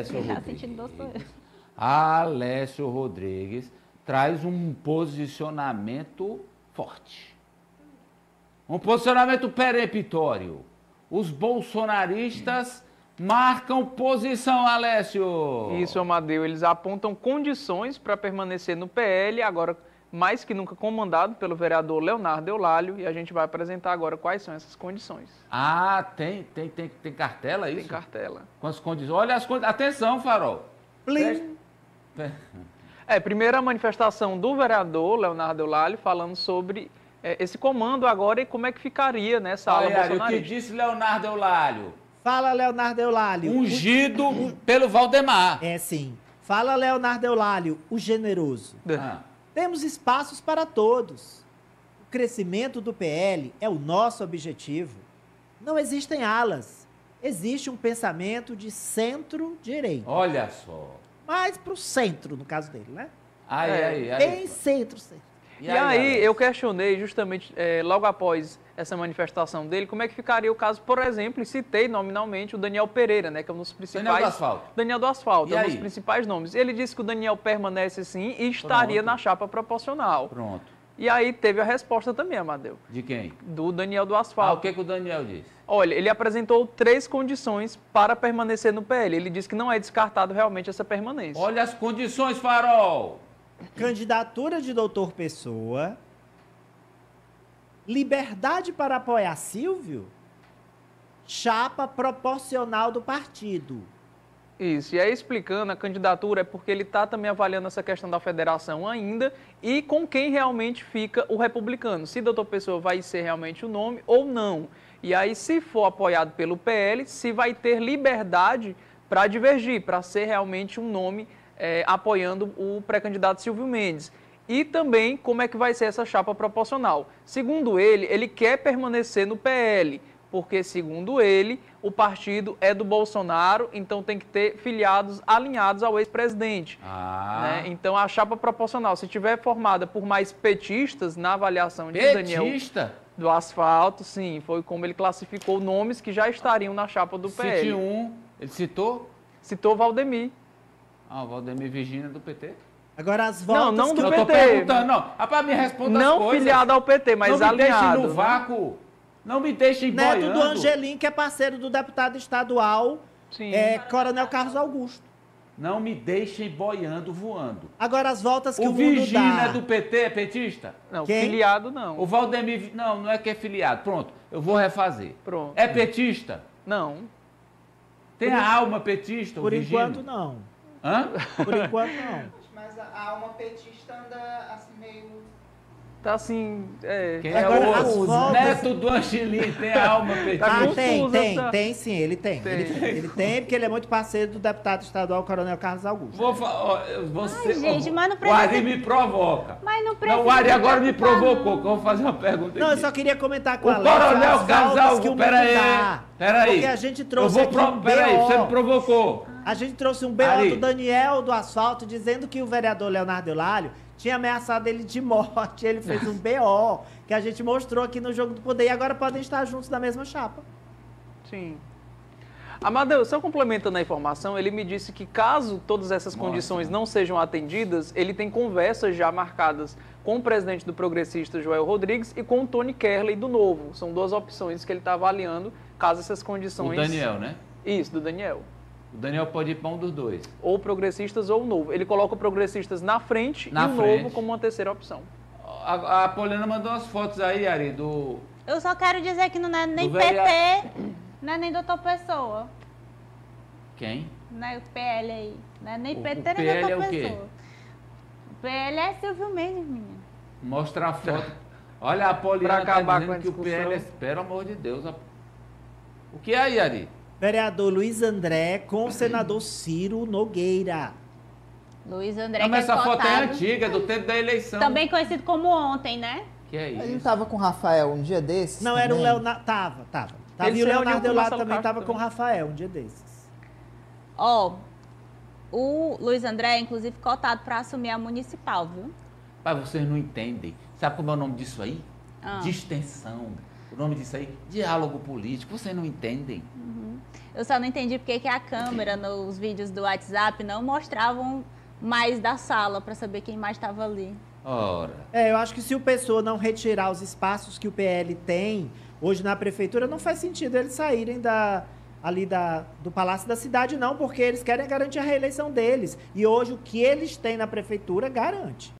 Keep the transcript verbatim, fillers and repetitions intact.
Alessio Já Rodrigues. sentindo dor sou eu. Alessio Rodrigues traz um posicionamento forte. Um posicionamento peremptório. Os bolsonaristas marcam posição, Alessio. Isso, Amadeu. Eles apontam condições para permanecer no P L, agora mais que nunca comandado pelo vereador Leonardo Eulálio, e a gente vai apresentar agora quais são essas condições. Ah, tem, tem, tem, tem cartela isso? Tem cartela. Com as condições. Olha as condições. Atenção, Farol. Plim. É, primeiro a manifestação do vereador Leonardo Eulálio falando sobre é, esse comando agora e como é que ficaria nessa ala Olha, o que bolsonarista. disse Leonardo Eulálio? Fala, Leonardo Eulálio. Ungido pelo Valdemar. É, sim. Fala, Leonardo Eulálio, o generoso. Ah. Temos espaços para todos. O crescimento do P L é o nosso objetivo. Não existem alas. Existe um pensamento de centro-direita. Olha só. Mais para o centro, no caso dele, né? Aí, É, aí, aí. Bem centro-centro. E aí, eu questionei justamente, é, logo após essa manifestação dele, como é que ficaria o caso, por exemplo, e citei nominalmente o Daniel Pereira, né, que é um dos principais... Daniel do Asfalto. Daniel do Asfalto, E é um aí? dos principais nomes. Ele disse que o Daniel permanece sim e estaria Pronto. na chapa proporcional. Pronto. E aí teve a resposta também, Amadeu, De quem? do Daniel do Ah, Asfalto. o que, que o Daniel disse? Olha, ele apresentou três condições para permanecer no P L. Ele disse que não é descartado realmente essa permanência. Olha as condições, Farol. Candidatura de doutor Pessoa. Liberdade para apoiar Silvio. Chapa proporcional do partido. Isso, e aí explicando, a candidatura é porque ele está também avaliando essa questão da federação ainda e com quem realmente fica o republicano, se doutor Pessoa vai ser realmente o nome ou não. E aí, se for apoiado pelo P L, se vai ter liberdade para divergir, para ser realmente um nome é, apoiando o pré-candidato Silvio Mendes. E também como é que vai ser essa chapa proporcional. Segundo ele, ele quer permanecer no P L, porque, segundo ele, o partido é do Bolsonaro, então tem que ter filiados alinhados ao ex-presidente. Ah. Né? Então, a chapa proporcional, se tiver formada por mais petistas, na avaliação de Daniel Petista? do Asfalto, sim, foi como ele classificou nomes que já estariam na chapa do P L. Cite um. Ele citou? Citou Valdemir. Ah, o Valdemir Virgínia do P T. Agora as voltas... Não, não que do Eu eu- tô P T. perguntando, não. Rapaz, me responda as Não coisas. filiado ao P T, mas não me alinhado. deixe no né? vácuo. Não me deixe Neto boiando. do Angelim, que é parceiro do deputado estadual, Sim. é, Coronel Carlos Augusto. Não me deixem boiando, voando. Agora as voltas que o, O mundo Virgínia dá. é do P T, é petista? Não, Quem? filiado não. O Valdemir... Não, não é que é filiado. Pronto, eu vou refazer. Pronto. É petista? Não. Tem Por a en- alma petista, o Por Virgínia? enquanto, não. Hã? Por enquanto, não. Mas a a alma petista anda assim meio... Tá assim, é... Quem Agora, é o as outro? voltas- Neto do Angelim tem a alma petista. Tá Ah, confuso tem, tem, essa- tem sim, ele tem. Tem. Ele, ele tem, porque ele é muito parceiro do deputado estadual Coronel Carlos Augusto. Vou falar, você, Ai, gente, mas não o precisa- Ari me provoca. Mas não precisa Não, o Ari agora me preocupar, provocou, não. que eu vou fazer uma pergunta Não, eu aqui. só queria comentar com O a Alex Coronel as Carlos voltas que o Augusto, mundo pera aí, dá. pera aí. Porque a gente trouxe eu vou aqui pro... um Pera aí, você me B O. provocou. A gente trouxe um B O Ari. do Daniel do Asfalto dizendo que o vereador Leonardo Eulálio tinha ameaçado ele de morte. Ele fez um B O que a gente mostrou aqui no Jogo do Poder e agora podem estar juntos na mesma chapa. Sim. Amadeu, só complementando a informação, ele me disse que caso todas essas Mostra. condições não sejam atendidas, ele tem conversas já marcadas com o presidente do Progressista, Joel Rodrigues, e com o Tony Kerley do Novo. São duas opções que ele está avaliando, caso essas O condições... Daniel, né? Isso, do Daniel. O Daniel pode ir para um dos dois. Ou Progressistas ou o Novo. Ele coloca o Progressistas na frente Na e o frente. Novo como uma terceira opção. A, a Poliana mandou umas fotos aí, Ari, do... Eu só quero dizer que não é nem Do P T, vereador. não é nem doutor Pessoa. Quem? Não é o P L aí. Não é nem O- P o T, nem P L doutor é o quê? Pessoa. O P L é Silvio Mendes, menina. Mostra a foto. Olha, a Poliana Pra acabar tá com a dizendo que o P L é... discussão. Pelo amor de Deus. a- O que é aí, Ari? Vereador Luiz André com o senador Ciro Nogueira. Luiz André, Não, que mas é essa foto é cotado, antiga, do tempo da eleição. também conhecido como ontem, né? Que é Ele não isso? tava com o Rafael um dia desses? Não, era o também? Leonardo. Tava, tava. Tava Ele e o se reuniu Leonardo com o Eulálio Marcelo também Castro tava com o também. Rafael um dia desses. Ó, o Luiz André é inclusive cotado para assumir a municipal, viu? Pai, vocês não entendem. Sabe como é o nome disso aí? Ah. Distensão. O nome disso aí, diálogo político. Vocês não entendem. Uhum. Eu só não entendi porque que a câmera nos vídeos do WhatsApp não mostravam mais da sala para saber quem mais estava ali. Ora. É, eu acho que se o Pessoa não retirar os espaços que o P L tem hoje na prefeitura, não faz sentido eles saírem da, ali da, do Palácio da Cidade, não, porque eles querem garantir a reeleição deles. E hoje o que eles têm na prefeitura garante.